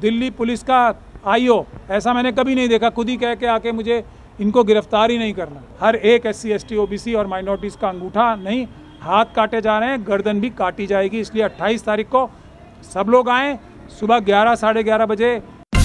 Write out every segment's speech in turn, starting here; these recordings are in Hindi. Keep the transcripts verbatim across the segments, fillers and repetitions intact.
दिल्ली पुलिस का आईओ, ऐसा मैंने कभी नहीं देखा, खुद ही कह के आके मुझे इनको गिरफ्तार ही नहीं करना। हर एक S C S T O B C और माइनॉरिटीज़ का अंगूठा नहीं, हाथ काटे जा रहे हैं, गर्दन भी काटी जाएगी। इसलिए अट्ठाईस तारीख को सब लोग आएँ सुबह ग्यारह साढ़े ग्यारह बजे।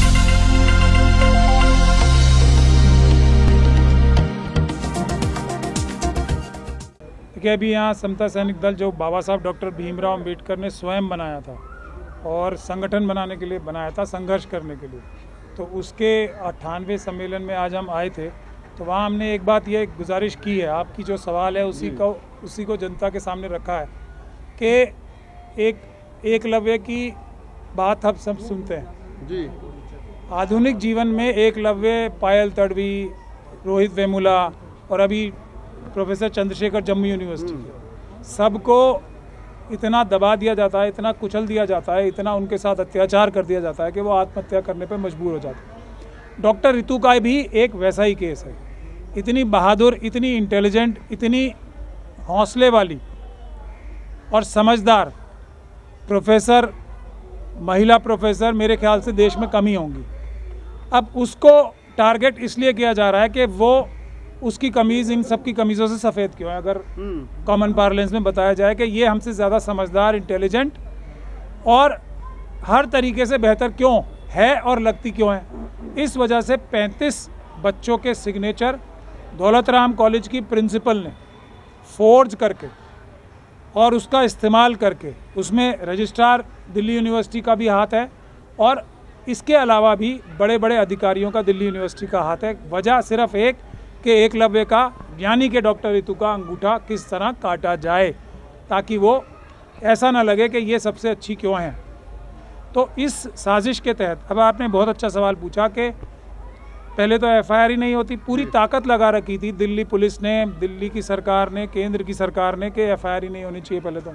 देखिए, अभी यहाँ समता सैनिक दल जो बाबा साहब डॉक्टर भीमराव अंबेडकर ने स्वयं बनाया था और संगठन बनाने के लिए बनाया था, संघर्ष करने के लिए, तो उसके अट्ठानवे सम्मेलन में आज हम आए थे। तो वहाँ हमने एक बात ये गुजारिश की है, आपकी जो सवाल है उसी को उसी को जनता के सामने रखा है कि एक एकलव्य की बात हम सब सुनते हैं जी। आधुनिक जीवन में एकलव्य, पायल तड़वी, रोहित वेमुला और अभी प्रोफेसर चंद्रशेखर जम्मू यूनिवर्सिटी के, सबको इतना दबा दिया जाता है, इतना कुचल दिया जाता है, इतना उनके साथ अत्याचार कर दिया जाता है कि वो आत्महत्या करने पर मजबूर हो जाते हैं। डॉक्टर रितु का भी एक वैसा ही केस है। इतनी बहादुर, इतनी इंटेलिजेंट, इतनी हौसले वाली और समझदार प्रोफेसर, महिला प्रोफेसर मेरे ख्याल से देश में कम ही होंगी। अब उसको टारगेट इसलिए किया जा रहा है कि वो उसकी कमीज़ इन सब की कमीज़ों से सफ़ेद क्यों है। अगर कॉमन पार्लेंस में बताया जाए कि ये हमसे ज़्यादा समझदार, इंटेलिजेंट और हर तरीके से बेहतर क्यों है और लगती क्यों है, इस वजह से पैंतीस बच्चों के सिग्नेचर दौलत राम कॉलेज की प्रिंसिपल ने फोर्ज करके और उसका इस्तेमाल करके, उसमें रजिस्ट्रार दिल्ली यूनिवर्सिटी का भी हाथ है और इसके अलावा भी बड़े बड़े अधिकारियों का दिल्ली यूनिवर्सिटी का हाथ है। वजह सिर्फ एक कि एकलव्य का, यानी कि डॉक्टर रितु का अंगूठा किस तरह काटा जाए ताकि वो ऐसा ना लगे कि ये सबसे अच्छी क्यों है। तो इस साजिश के तहत, अब आपने बहुत अच्छा सवाल पूछा कि पहले तो एफ आई आर ही नहीं होती, पूरी ताकत लगा रखी थी दिल्ली पुलिस ने, दिल्ली की सरकार ने, केंद्र की सरकार ने कि एफ आई आर ही नहीं होनी चाहिए। पहले तो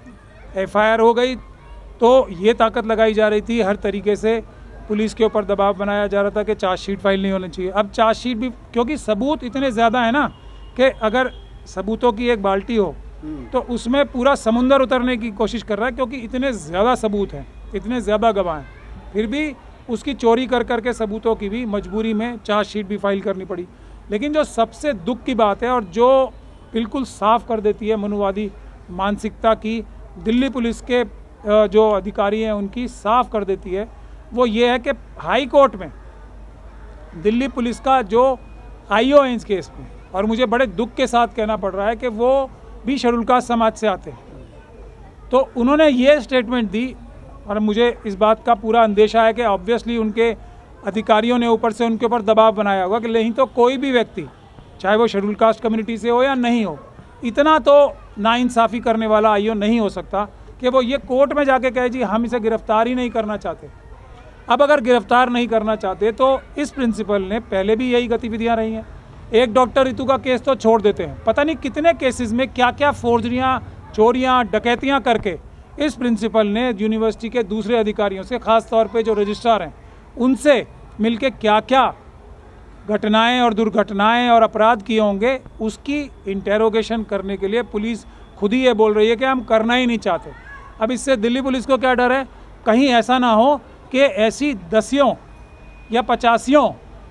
एफ आई आर हो गई तो ये ताकत लगाई जा रही थी, हर तरीके से पुलिस के ऊपर दबाव बनाया जा रहा था कि चार्जशीट फाइल नहीं होनी चाहिए। अब चार्जशीट भी, क्योंकि सबूत इतने ज़्यादा है ना कि अगर सबूतों की एक बाल्टी हो तो उसमें पूरा समुंदर उतरने की कोशिश कर रहा है, क्योंकि इतने ज़्यादा सबूत हैं, इतने ज़्यादा गवाह हैं, फिर भी उसकी चोरी कर करके सबूतों की भी मजबूरी में चार्जशीट भी फाइल करनी पड़ी। लेकिन जो सबसे दुख की बात है और जो बिल्कुल साफ कर देती है मनुवादी मानसिकता की, दिल्ली पुलिस के जो अधिकारी हैं उनकी साफ कर देती है, वो ये है कि हाई कोर्ट में दिल्ली पुलिस का जो आईओ है इस केस में, और मुझे बड़े दुख के साथ कहना पड़ रहा है कि वो भी शेड्यूल कास्ट समाज से आते हैं, तो उन्होंने ये स्टेटमेंट दी और मुझे इस बात का पूरा अंदेशा है कि ऑब्वियसली उनके अधिकारियों ने ऊपर से उनके ऊपर दबाव बनाया होगा कि नहीं तो कोई भी व्यक्ति, चाहे वो शेड्यूल कास्ट कम्युनिटी से हो या नहीं हो, इतना तो नाइंसाफ़ी करने वाला आईओ नहीं हो सकता कि वो ये कोर्ट में जाके कहे जी हम इसे गिरफ्तार ही नहीं करना चाहते। अब अगर गिरफ्तार नहीं करना चाहते तो इस प्रिंसिपल ने पहले भी यही गतिविधियां रही हैं। एक डॉक्टर रितु का केस तो छोड़ देते हैं, पता नहीं कितने केसेस में क्या क्या फोर्जरियां, चोरियां, डकैतियां करके इस प्रिंसिपल ने यूनिवर्सिटी के दूसरे अधिकारियों से, खास तौर पे जो रजिस्ट्रार हैं उनसे मिलके क्या क्या घटनाएं और दुर्घटनाएं और अपराध किए होंगे, उसकी इंटेरोगेशन करने के लिए पुलिस खुद ही ये बोल रही है कि हम करना ही नहीं चाहते। अब इससे दिल्ली पुलिस को क्या डर है, कहीं ऐसा ना हो कि ऐसी दसियों या पचासियों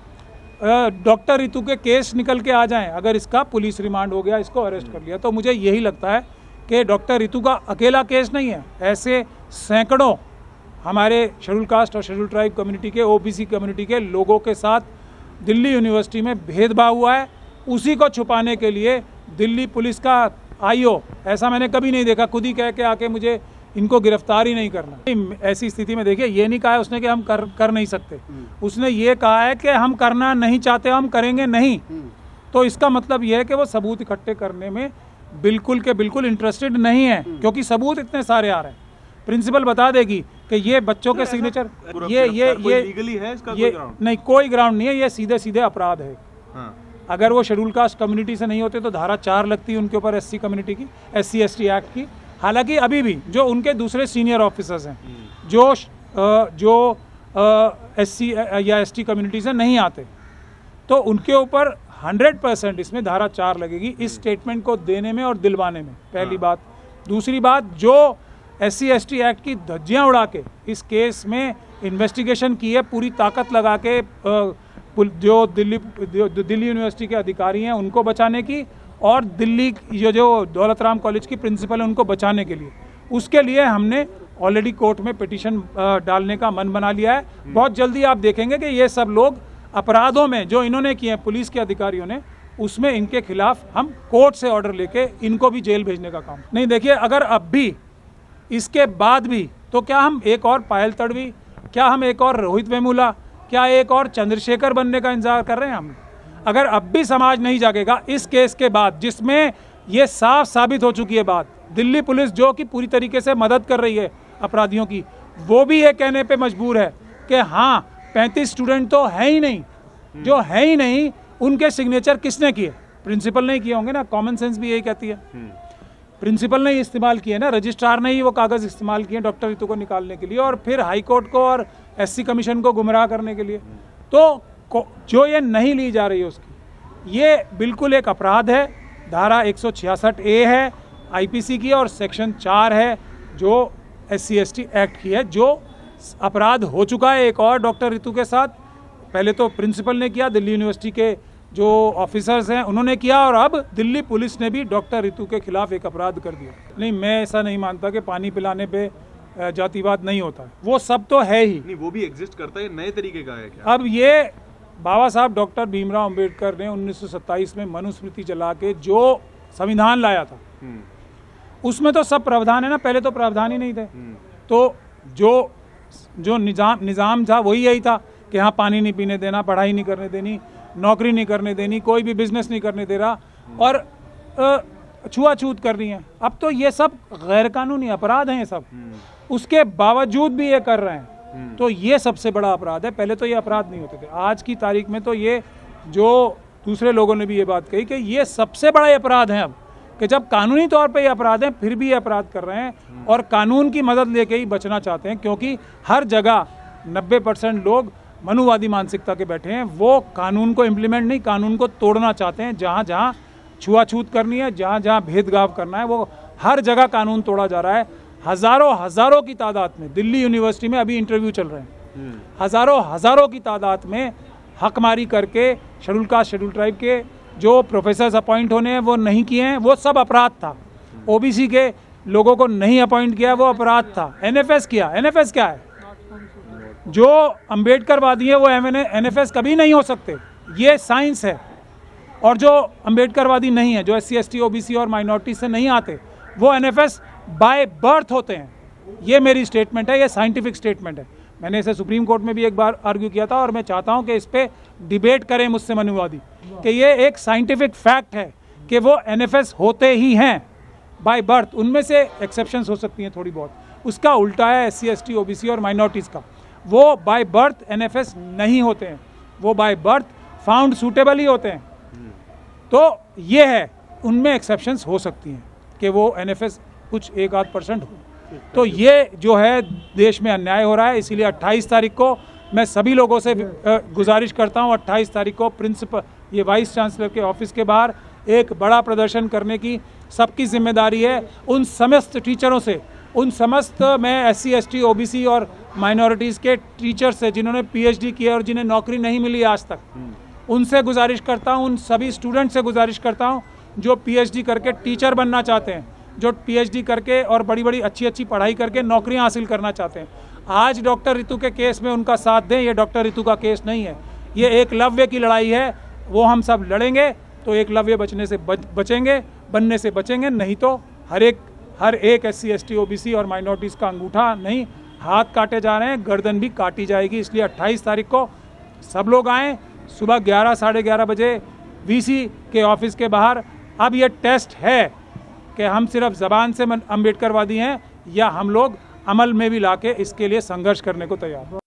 डॉक्टर रितु के केस निकल के आ जाएं। अगर इसका पुलिस रिमांड हो गया, इसको अरेस्ट कर लिया, तो मुझे यही लगता है कि डॉक्टर रितु का अकेला केस नहीं है, ऐसे सैकड़ों हमारे शेड्यूल कास्ट और शेड्यूल ट्राइब कम्युनिटी के, ओबीसी कम्युनिटी के लोगों के साथ दिल्ली यूनिवर्सिटी में भेदभाव हुआ है। उसी को छुपाने के लिए दिल्ली पुलिस का आईओ, ऐसा मैंने कभी नहीं देखा, खुद ही कह के आके मुझे इनको गिरफ्तार ही नहीं करना। ऐसी स्थिति में देखिए, ये नहीं कहा है उसने कि हम कर कर नहीं सकते, उसने ये कहा है कि हम करना नहीं चाहते, हम करेंगे नहीं। तो इसका मतलब ये है कि वो सबूत इकट्ठे करने में बिल्कुल के बिल्कुल इंटरेस्टेड नहीं है, क्योंकि सबूत इतने सारे आ रहे हैं। प्रिंसिपल बता देगी कि ये बच्चों के सिग्नेचर, ये ये ये लीगली है, इसका ये नहीं, कोई ग्राउंड नहीं है, ये सीधे सीधे अपराध है। हाँ। अगर वो शेड्यूल कास्ट कम्युनिटी से नहीं होते तो धारा चार लगती है उनके ऊपर, एस सी कम्युनिटी की, S C S T act की। हालांकि अभी भी जो उनके दूसरे सीनियर ऑफिसर्स हैं जो जो एस सी या एस टी कम्युनिटी से नहीं आते, तो उनके ऊपर हंड्रेड परसेंट इसमें धारा चार लगेगी, इस स्टेटमेंट को देने में और दिलवाने में। पहली बात। दूसरी बात, जो S C S T act की धज्जियां उड़ा के इस केस में इन्वेस्टिगेशन की है, पूरी ताकत लगा के जो दिल्ली जो दिल्ली यूनिवर्सिटी के अधिकारी हैं उनको बचाने की, और दिल्ली जो जो दौलत राम कॉलेज की प्रिंसिपल है उनको बचाने के लिए। उसके लिए हमने ऑलरेडी कोर्ट में पिटीशन डालने का मन बना लिया है। बहुत जल्दी आप देखेंगे कि ये सब लोग अपराधों में जो इन्होंने किए हैं पुलिस के अधिकारियों ने, उसमें इनके खिलाफ हम कोर्ट से ऑर्डर लेके इनको भी जेल भेजने का काम नहीं। देखिए, अगर अब भी इसके बाद भी, तो क्या हम एक और पायल तड़वी, क्या हम एक और रोहित वेमुला, क्या एक और चंद्रशेखर बनने का इंतजार कर रहे हैं हम? अगर अब भी समाज नहीं जागेगा इस केस के बाद, जिसमें ये साफ साबित हो चुकी है बात, दिल्ली पुलिस जो कि पूरी तरीके से मदद कर रही है अपराधियों की, वो भी ये कहने पे मजबूर है कि हाँ पैंतीस स्टूडेंट तो है ही नहीं, जो है ही नहीं उनके सिग्नेचर किसने किए? प्रिंसिपल नहीं किए होंगे ना, कॉमन सेंस भी यही कहती है। प्रिंसिपल ने ही इस्तेमाल किए ना, रजिस्ट्रार ने ही वो कागज इस्तेमाल किए डॉक्टर रितु को निकालने के लिए, और फिर हाई कोर्ट को और एससी कमीशन को गुमराह करने के लिए। तो जो ये नहीं ली जा रही है उसकी, ये बिल्कुल एक अपराध है। धारा एक सौ छियासठ ए है आईपीसी की, और सेक्शन चार है जो S C S T act की है, जो अपराध हो चुका है एक और डॉक्टर रितु के साथ। पहले तो प्रिंसिपल ने किया, दिल्ली यूनिवर्सिटी के जो ऑफिसर्स हैं उन्होंने किया, और अब दिल्ली पुलिस ने भी डॉक्टर रितु के खिलाफ एक अपराध कर दिया। नहीं, मैं ऐसा नहीं मानता कि पानी पिलाने पे जातिवाद नहीं होता है, वो सब तो है ही नहीं, वो भी एग्जिस्ट करता है, नए तरीके का है क्या? अब ये बाबा साहब डॉक्टर भीमराव अंबेडकर ने उन्नीस सौ सत्ताईस में मनुस्मृति चला के जो संविधान लाया था, उसमें तो सब प्रावधान है ना, पहले तो प्रावधान ही नहीं थे। तो जो जो निजाम निजाम था वही यही था कि हाँ पानी नहीं पीने देना, पढ़ाई नहीं करने देनी, नौकरी नहीं करने देनी, कोई भी बिजनेस नहीं करने दे रहा, और छुआछूत कर रही है। अब तो ये सब गैर कानूनी अपराध हैं ये सब, उसके बावजूद भी ये कर रहे हैं, तो ये सबसे बड़ा अपराध है। पहले तो ये अपराध नहीं होते थे, आज की तारीख में तो ये, जो दूसरे लोगों ने भी ये बात कही कि ये सबसे बड़ा अपराध है अब, कि जब कानूनी तौर पे ये अपराध हैं फिर भी ये अपराध कर रहे हैं, और कानून की मदद लेके ही बचना चाहते हैं, क्योंकि हर जगह नब्बे परसेंट लोग मनुवादी मानसिकता के बैठे हैं। वो कानून को इम्प्लीमेंट नहीं, कानून को तोड़ना चाहते हैं। जहाँ जहाँ छुआछूत करनी है, जहाँ जहाँ भेदभाव करना है, वो हर जगह कानून तोड़ा जा रहा है। हज़ारों हज़ारों की तादाद में दिल्ली यूनिवर्सिटी में अभी इंटरव्यू चल रहे हैं, हज़ारों हज़ारों की तादाद में हकमारी करके शेड्यूल कास्ट शेड्यूल ट्राइब के जो प्रोफेसर्स अपॉइंट होने हैं वो नहीं किए हैं, वो सब अपराध था। ओबीसी के लोगों को नहीं अपॉइंट किया, वो अपराध था। एनएफएस किया, एनएफएस क्या है? जो अंबेडकरवादी है वो एनएफएस कभी नहीं हो सकते, ये साइंस है। और जो अंबेडकरवादी नहीं है, जो S C S T OBC और माइनॉरिटी से नहीं आते, वो एनएफएस बाय बर्थ होते हैं। ये मेरी स्टेटमेंट है, ये साइंटिफिक स्टेटमेंट है। मैंने इसे सुप्रीम कोर्ट में भी एक बार आर्ग्यू किया था, और मैं चाहता हूं कि इस पे डिबेट करें मुझसे मनुवादी, कि ये एक साइंटिफिक फैक्ट है कि वो एनएफएस होते ही हैं बाय बर्थ। उनमें से एक्सेप्शंस हो सकती हैं थोड़ी बहुत, उसका उल्टा है S C S T OBC और माइनॉरिटीज़ का। वो बाय बर्थ एनएफएस नहीं होते हैं, वो बाय बर्थ फाउंड सूटेबल ही होते हैं। तो ये है, उनमें एक्सेप्शंस हो सकती हैं कि वो एनएफएस कुछ एक आध परसेंट हो। तो ये जो है देश में अन्याय हो रहा है, इसीलिए अट्ठाईस तारीख को मैं सभी लोगों से गुजारिश करता हूं, अट्ठाईस तारीख को प्रिंसिपल ये वाइस चांसलर के ऑफिस के बाहर एक बड़ा प्रदर्शन करने की सबकी जिम्मेदारी है। उन समस्त टीचरों से, उन समस्त मैं S C S T O B C और माइनॉरिटीज़ के टीचर से जिन्होंने पी एच डी किया और जिन्हें नौकरी नहीं मिली आज तक, उनसे गुजारिश करता हूँ, उन सभी स्टूडेंट से गुजारिश करता हूँ जो पी एच डी करके टीचर बनना चाहते हैं, जो पी एच डी करके और बड़ी बड़ी अच्छी अच्छी पढ़ाई करके नौकरियां हासिल करना चाहते हैं। आज डॉक्टर रितु के केस में उनका साथ दें, ये डॉक्टर रितु का केस नहीं है, ये एकलव्य की लड़ाई है। वो हम सब लड़ेंगे तो एकलव्य बचने से बच, बचेंगे बनने से बचेंगे, नहीं तो हर एक हर एक S C S T O B C और माइनॉरिटीज़ का अंगूठा नहीं, हाथ काटे जा रहे हैं, गर्दन भी काटी जाएगी। इसलिए अट्ठाईस तारीख को सब लोग आएँ, सुबह ग्यारह साढ़े ग्यारह बजे वी सी के ऑफिस के बाहर। अब ये टेस्ट है कि हम सिर्फ ज़बान से अम्बेडकरवादी हैं या हम लोग अमल में भी लाके इसके लिए संघर्ष करने को तैयार हैं।